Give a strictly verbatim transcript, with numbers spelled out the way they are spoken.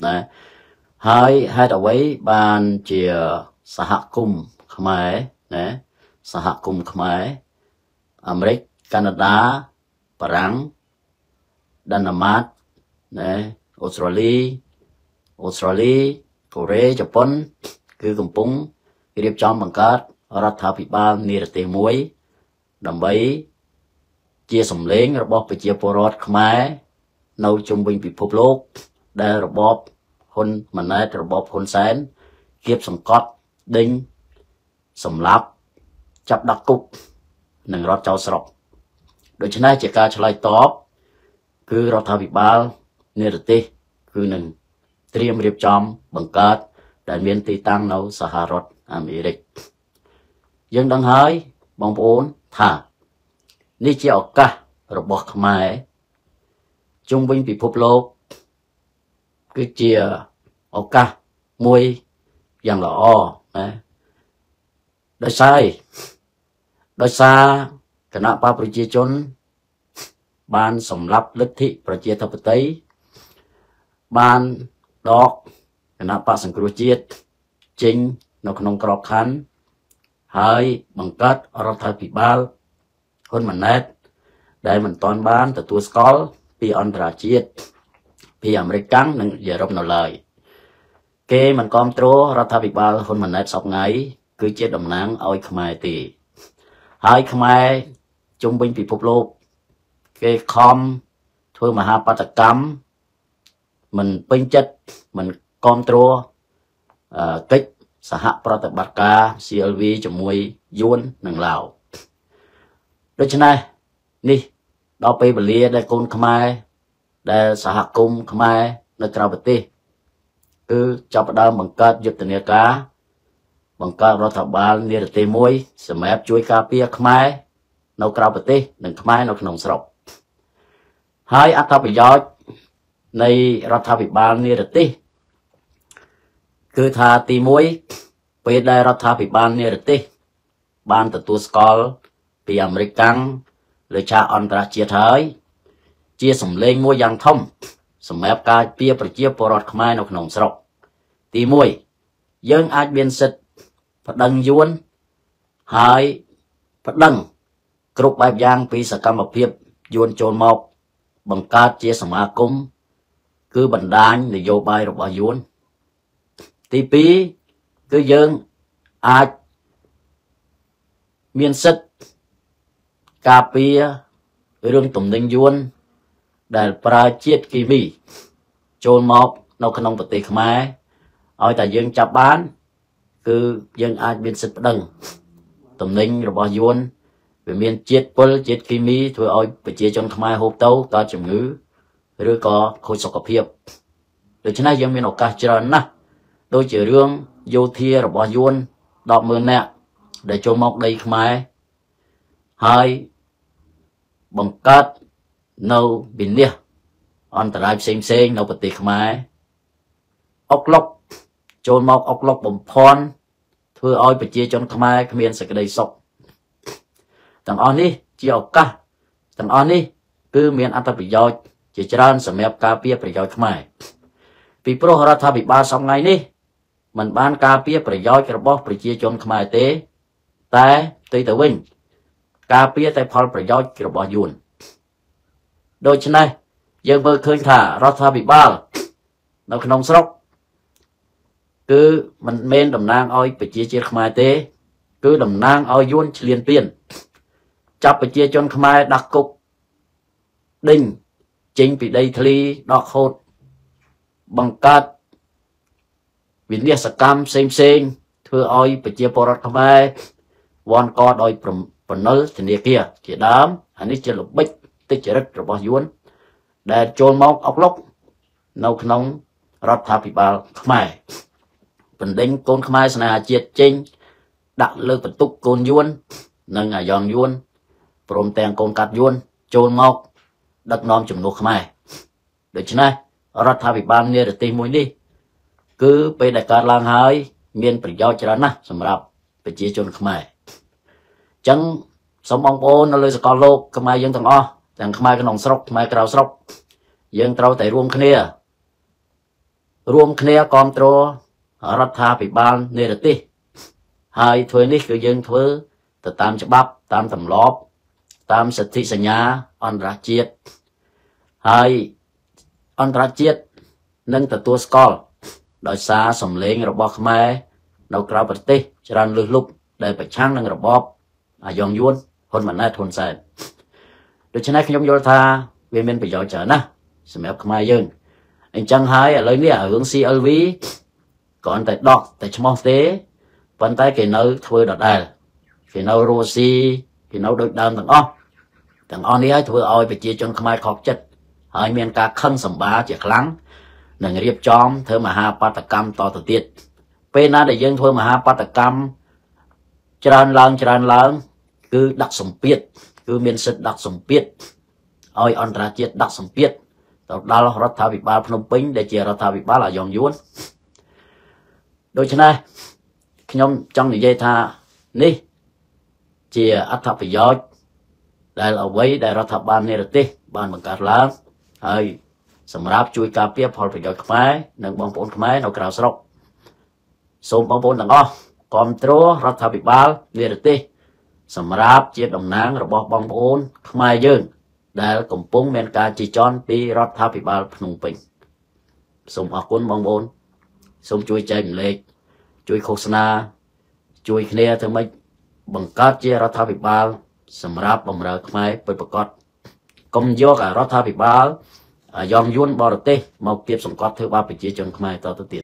nè hai hai đầu ấy ban chia xã hội cùng khmer nè xã hội cùng khmer Americ Canada Parang Denmark nè Australia Australia Korea Japan cứ cùng púng cái điệp trong bằng cáchรัฐាភិបាលនិរទេសមួយដើម្បីជាសម្លេងរបស់ប្រជាពលរដ្ឋខ្មែរនៅជុំវិញពិភពលោកដែលរបបហ៊ុនម៉ាណែតរបបហ៊ុនសែនគៀបសង្កត់ដេញសម្លាប់ចាប់ដាក់គុកនិងរត់ចោលស្រុកដូច្នេះជាការឆ្លើយតបគឺរដ្ឋាភិបាលនិរទេសគឺនឹងត្រៀមរៀបចំបង្កើតដែលមានទីតាំងនៅសហរដ្ឋអាមេរិកយើងដឹងហើយបងប្អូនថានេះជាឱកាសរបស់ខ្មែរជុំវិញពិភពលោកគឺជាឱកាសមួយយ៉ាងល្អណាដោយសារដោយសារគណៈបកប្រជាជនបានសម្លាប់លទ្ធិប្រជាធិបតេយ្យបានដកគណៈបកសង្គ្រោះជាតិចេញនៅក្នុងក្របខ័ណ្ឌហើយបង្កើតរដ្ឋាភិបាលហ៊ុនម៉ាណែតដែលមិនទាន់បានទទួលស្គាល់ពីអន្តរជាតិពីអាមេរិកនិងអឺរ៉ុបនៅឡើយគេមិនគាំទ្ររដ្ឋាភិបាលហ៊ុនម៉ាណែតសពថ្ងៃគឺជាតំណាងឲ្យខ្មែរទេហើយខ្មែរជុំវិញពិភពលោកគេខំធ្វើមហាបាតកម្មមិនពេញចិត្តមិនគាំទ្រកិច្ចសហប្រតិបត្តិការ ซี แอล วี ជាមួយយួននិងឡាវដូច្នេះនេះដល់ពេលវេលាដែលកូនខ្មែរដែលសហគមន៍ខ្មែរនៅក្រៅប្រទេសគឺចាប់ផ្ដើមបង្កើតយុទ្ធនាការបង្កើតរដ្ឋបាលនិរទេសមួយសម្រាប់ជួយការពារខ្មែរនៅក្រៅប្រទេសនិងខ្មែរនៅក្នុងស្រុកហើយអត្ថប្រយោជន៍នៃរដ្ឋាភិបាលនិរទេសគឺថាទីមួយពេលដែលរដ្ឋាភិបាលនិរទេសបានទទួលស្គាល់ពីអាមេរិកកាំងលើឆាកអន្តរជាតិហើយជាសម្លេងមួយយ៉ាងធំសម្រាប់ការពារប្រជាពលរដ្ឋខ្មែរនៅក្នុងស្រុកទីមួយយើងអាចមានសិទ្ធិប្តឹងយួនហើយប្តឹងគ្រប់បែបយ៉ាងពីសកម្មភាពយួនចូលមកបង្កើតជាសមាគមគឺបណ្ដាញនយោបាយរបស់យួនទីពីរគឺយើងអាចមានសិទ្ធិការពាររឿងទំនិញយួនដែលប្រើជាតិគីមីចូលមកនៅក្នុងប្រទេសខ្មែរឲ្យតែយើងចាប់បានគឺយើងអាចមានសិទ្ធិប្តឹងទំនិញរបស់យួនវាមានជាតិពុលជាតិគីមីធ្វើឲ្យប្រជាជនខ្មែរហូបទៅកើតជំងឺឬក៏ខូចសុខភាពដូច្នេះយើងមានឱកាសច្រើនណាស់ដូចជារឿងយោធារបស់យួន ដប់ម៉ឺននាក់ដែលចូលមកដីខ្មែរហើយបង្កើតនៅវិនិច្ឆ័យអន្តរាយផ្សេងផ្សេងនៅប្រទេសខ្មែរអុកឡុកចូលមកអុកឡុកបំផន់ធ្វើឲ្យប្រជាជនខ្មែរគ្មានសេចក្តីសុខទាំងអស់នេះជាឱកាសទាំងអស់នេះគឺមានអត្ថប្រយោជន៍ជាច្រើនសម្រាប់ការពារប្រយោជន៍ខ្មែរពីព្រោះរដ្ឋាភិបាលសប្តាហ៍នេះមិនបានការពារប្រយោជន៍របស់ប្រជាជនខ្មែរទេតែផ្ទុយទៅវិញការពារតែផលប្រយោជន៍របស់យួនដូច្នេះយើងមើលឃើញថារដ្ឋាភិបាលនៅក្នុងស្រុកគឺមិនមែនតំណាងឲ្យប្រជាជាតិខ្មែរទេគឺតំណាងឲ្យយួនឈ្លានពានចាប់ប្រជាជនខ្មែរដាក់គុកដេញចេញពីដីធ្លីដកហូតបង្កើតវិនិច្ឆ័យកម្មផ្សេងផ្សេងធ្វើឲ្យប្រជាពលរដ្ឋខ្មែរវាន់កដោយប្រណិលធនាគារជាដើមអានេះជាល្បិចទុច្ចរិតរបស់យួនដែលចូលមកអុកឡុកនៅក្នុងរដ្ឋាភិបាលខ្មែរបណ្ដេញកូនខ្មែរស្នេហាជាតិចេញដាក់លើបន្ទុកកូនយួននិងអាយ៉ងយួនព្រមទាំងកូនកាត់យួនចូលមកដឹកនាំជំនួសខ្មែរដូច្នេះរដ្ឋាភិបាលនិរទេសមួយនេះគឺពេលដែលកើតឡើងហើយមានប្រយោជន៍ច្រើនណាស់សម្រាប់ប្រជាជនខ្មែរអញ្ចឹងសូមបងប្អូននៅលើសកលលោកខ្មែរយើងទាំងអស់ទាំងខ្មែរក្នុងស្រុកខ្មែរក្រៅស្រុកយើងត្រូវតែរួមគ្នារួមគ្នាគាំទ្ររដ្ឋាភិបាលនិរទេសហើយធ្វើនេះគឺយើងធ្វើទៅតាមច្បាប់តាមទម្លាប់តាមសិទ្ធិសញ្ញាអន្តរជាតិហើយអន្តរជាតិនឹងទទួលស្គាល់ដោយសារសម្លេងរបស់ខ្មែរនៅក្រៅប្រទេសច្រើនលើសលប់ដែលប្រឆាំងនឹងរបបអាយ៉ងយួនហ៊ុនម៉ាណែតហ៊ុនសែនដូច្នេះខ្ញុំយល់ថាវាមានប្រយោជន៍ច្រើនណាស់សម្រាប់ខ្មែរយើងអញ្ចឹងហើយឥឡូវនេះរឿង C L V គ្រាន់តែដកតែឈ្មោះទេប៉ុន្តែគេនៅធ្វើដដែលគេនៅរស់ស៊ីគេនៅដូចដើមទាំងអស់ទាំងអស់នេះហើយធ្វើឲ្យប្រជាជនខ្មែរខកចិត្តហើយមានការខឹងសម្បាជាខ្លាំងនឹងរៀបចំធ្វើមហាបាតកម្មតទៅទៀតពេលណាដែលយើងធ្វើមហាបាតកម្មច្រើនឡើងច្រើនឡើងគឺដាក់សម្ពាធគឺមានសិទ្ធិដាក់សម្ពាធឲ្យអន្តរជាតិដាក់សម្ពាធទៅដល់រដ្ឋាភិបាលភ្នំពេញដែលជារដ្ឋាភិបាលអាយ៉ងយួនដូច្នេះខ្ញុំចង់និយាយថានេះជាអត្ថប្រយោជន៍ដែលអ្វីដែលរដ្ឋាភិបាលនិរទេសបានបង្កើតឡើងហើយសម្រាប់ជួយការពារផលប្រយោជន៍ខ្មែរនិងបងប្អូនខ្មែរនៅក្រៅស្រុកសូមបងប្អូនទាំងអស់គាំទ្ររដ្ឋាភិបាលនិរទេសសម្រាប់ជាតំណាងរបស់បងប្អូនខ្មែរយើងដែលកំពុងមានការជិះជាន់ពីរដ្ឋាភិបាលភ្នំពេញសូមអរគុណបងប្អូនសូមជួយចែករំលែកជួយឃោសនាជួយគ្នាធ្វើម៉េចបង្កើតជារដ្ឋាភិបាលសម្រាប់បម្រើខ្មែរពិតប្រាកដកុំយករដ្ឋាភិបាលអាយ៉ងយួនបរទេសមកគៀបសង្កត់ធ្វើបាបប្រជាជនខ្មែរតទៅទៀត